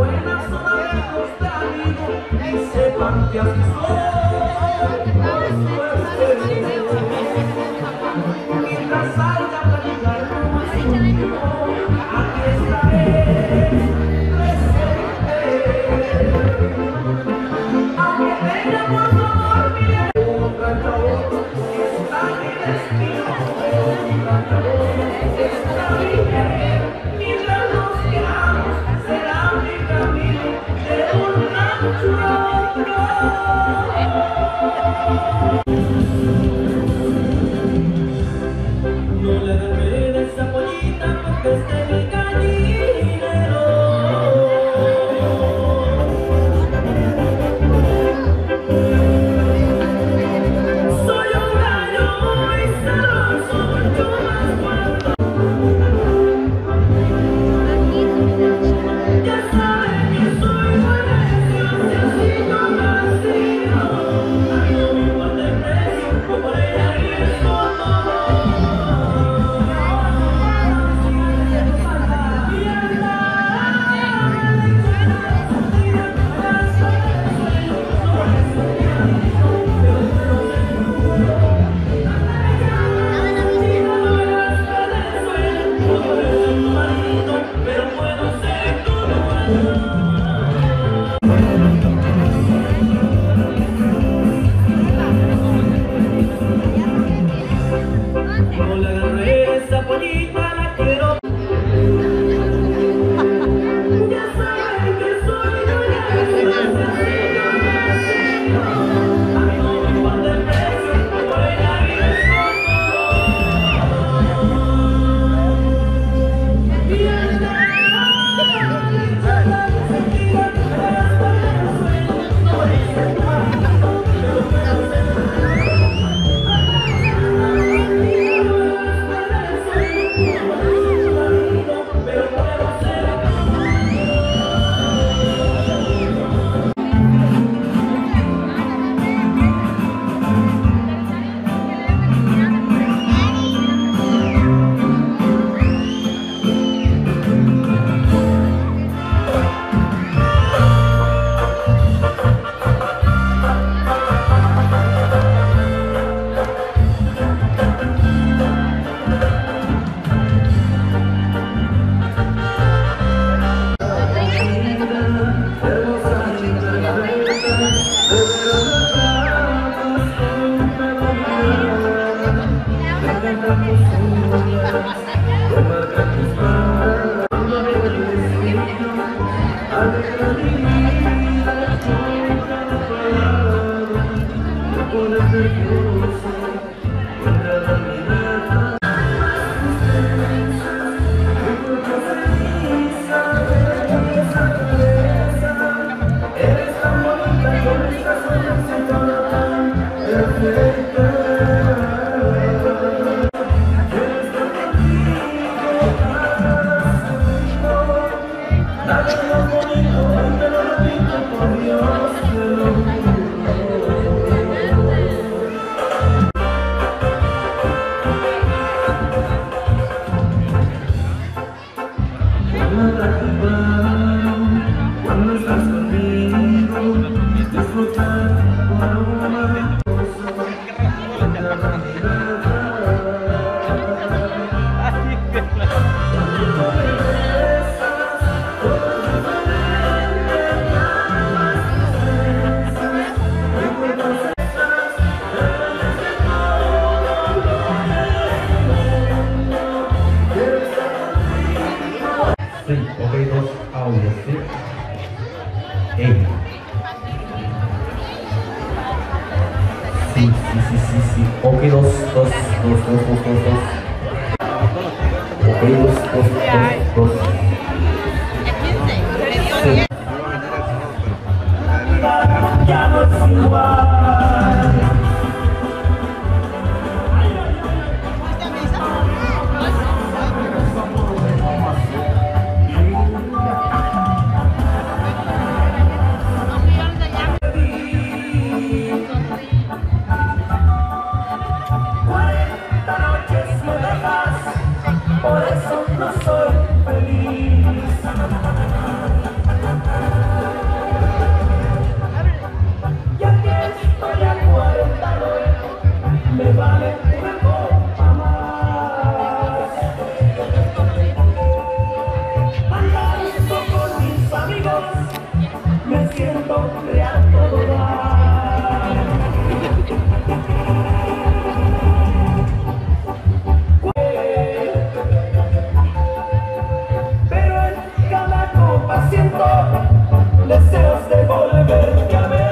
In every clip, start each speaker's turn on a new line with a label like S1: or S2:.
S1: buenas son amigos de amigos y sepan que así son por suerte. Mientras salga a platicar conmigo, aquí estaré presente. Aunque tenga por favor mi cantador, está mi destino, cantador, está mi querer, mis labios que amo, será mi camino de un rancho a otro. No le agarré de esa pollita porque es de mi gallinero. Soy un gallo muy celoso, mucho más fuerte. Ya saben que soy muy necio, si así yo nací. A mí no me importa el precio, yo por ella arriesgo todo. Pero puedo ser tu dueño. No le agarré esa pollita, la quiero. Ya saben que soy yo, ya a mí no me importa el precio, por ella arriesgo cuando estás conmigo, disfrutar tu aroma.
S2: Sí, ok, dos audios, ¿sí? Ey. Sí. Ok, dos. Ok, dos. Sí.
S1: Ya no es igual. Por eso no soy feliz. deseos de volverte a ver.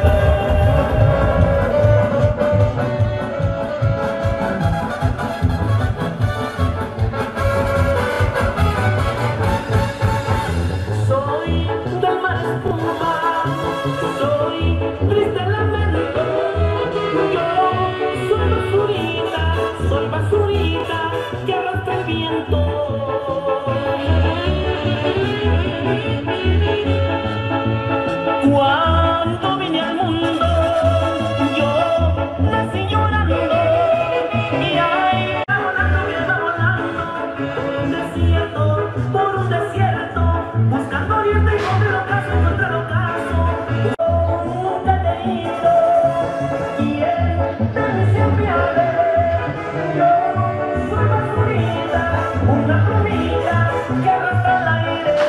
S1: Soy del mar espuma, soy triste lamento. Yo soy basurita que arrastra el viento. Cuando vine al mundo, yo nací llorando. Y ahí volando, por un desierto, buscando oriente y contra el ocaso. Nunca te he ido, y él te siempre a ver. Yo soy basurita, una plumita que arrastra el aire.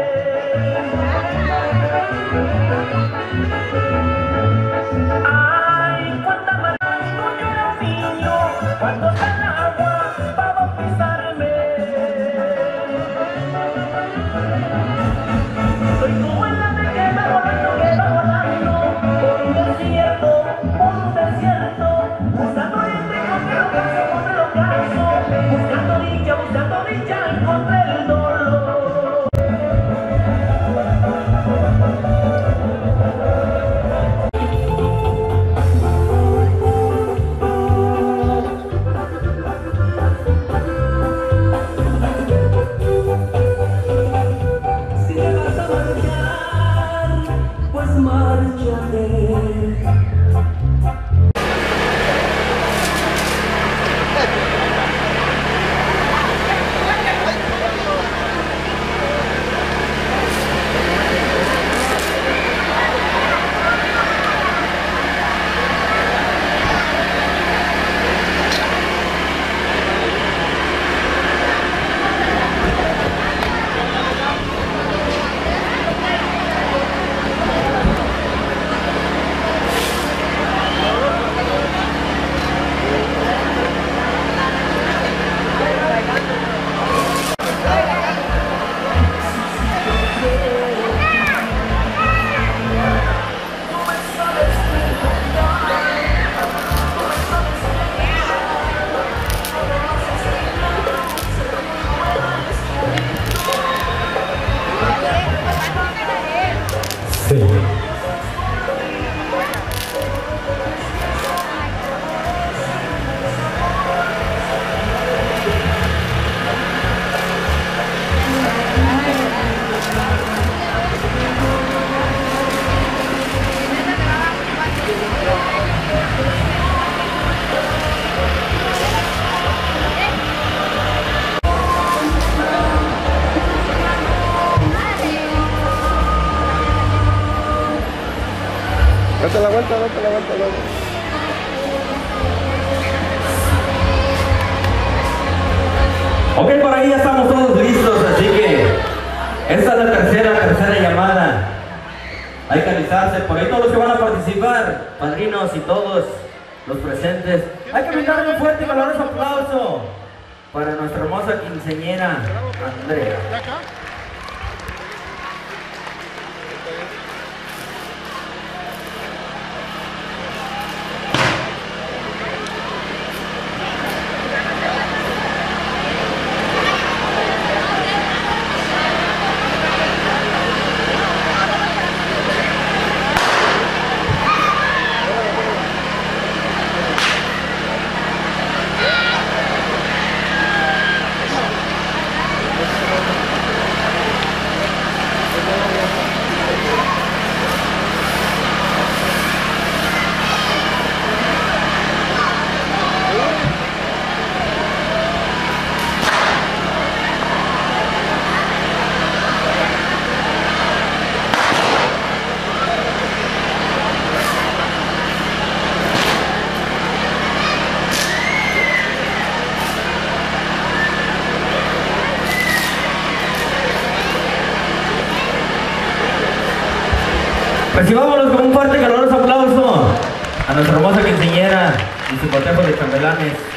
S1: Ay, cuánta maldad yo era un niño cuando está el agua para bautizarme. Soy como el ave que va volando por un desierto, buscando oriente contra el ocaso, buscando dicha contra el dolor. Si te vas a marchar, pues márchate.
S2: Sí.
S3: Date la vuelta.
S4: Ok, por ahí ya estamos todos listos, así que esta es la tercera llamada. Hay que alistarse, por ahí todos los que van a participar, padrinos y todos los presentes. Hay que brindarle un fuerte y valoroso aplauso para nuestra hermosa quinceañera, Andrea. Recibámonos con un fuerte y caluroso aplauso a nuestra hermosa quinceañera y su cortejo de chambelanes.